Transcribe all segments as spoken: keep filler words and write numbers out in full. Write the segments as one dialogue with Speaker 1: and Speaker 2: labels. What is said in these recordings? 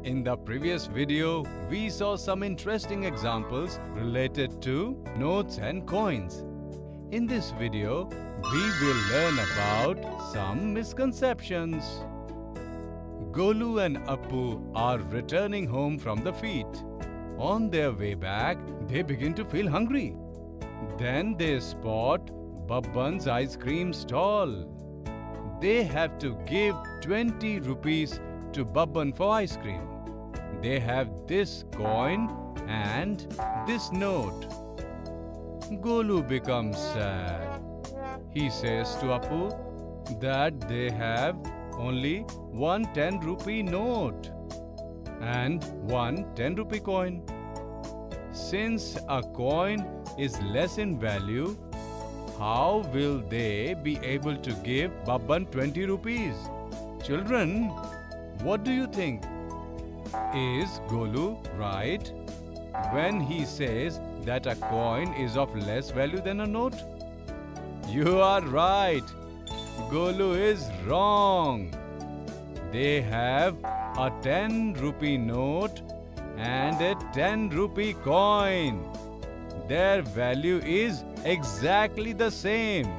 Speaker 1: In the previous video, we saw some interesting examples related to notes and coins. In this video, we will learn about some misconceptions. Golu and Appu are returning home from the feet. On their way back, they begin to feel hungry. Then they spot Babban's ice cream stall. They have to give twenty rupees to Babban for ice cream. They have this coin and this note. Golu becomes sad. He says to Appu that they have only one ten rupee note and one ten rupee coin. Since a coin is less in value, how will they be able to give Babban twenty rupees? Children, what do you think? Is Golu right when he says that a coin is of less value than a note? You are right. Golu is wrong. They have a ten rupee note and a ten rupee coin. Their value is exactly the same.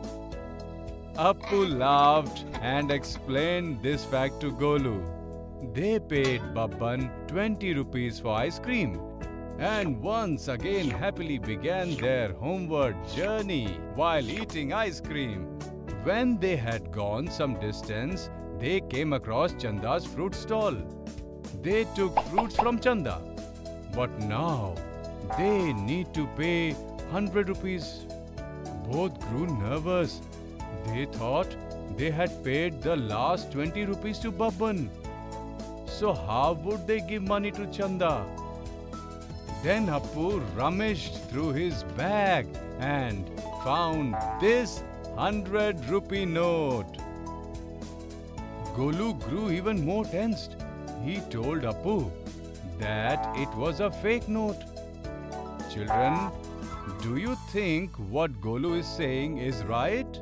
Speaker 1: Appu laughed and explained this fact to Golu. They paid Babban twenty rupees for ice cream and once again happily began their homeward journey while eating ice cream. When they had gone some distance, they came across Chanda's fruit stall. They took fruits from Chanda, but now they need to pay one hundred rupees. Both grew nervous. They thought they had paid the last twenty rupees to Babban. So how would they give money to Chanda? Then Appu rummaged through his bag and found this one hundred rupee note. Golu grew even more tensed. He told Appu that it was a fake note. Children, do you think what Golu is saying is right?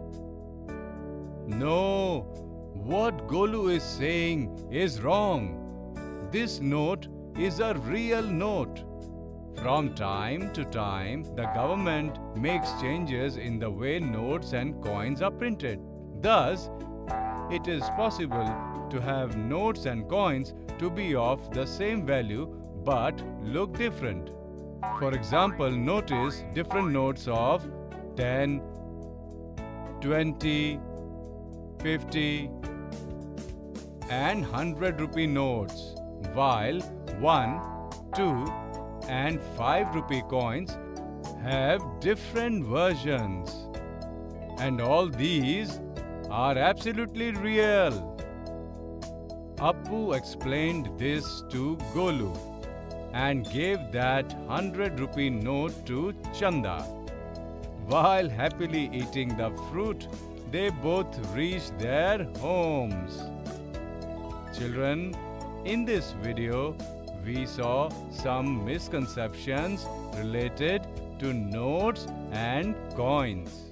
Speaker 1: No, what Golu is saying is wrong. This note is a real note. From time to time, the government makes changes in the way notes and coins are printed. Thus, it is possible to have notes and coins to be of the same value but look different. For example, notice different notes of ten, twenty, fifty and one hundred rupee notes, while one, two and five rupee coins have different versions. And all these are absolutely real. Appu explained this to Golu and gave that one hundred rupee note to Chanda. While happily eating the fruit, they both reached their homes. Children, in this video, we saw some misconceptions related to notes and coins.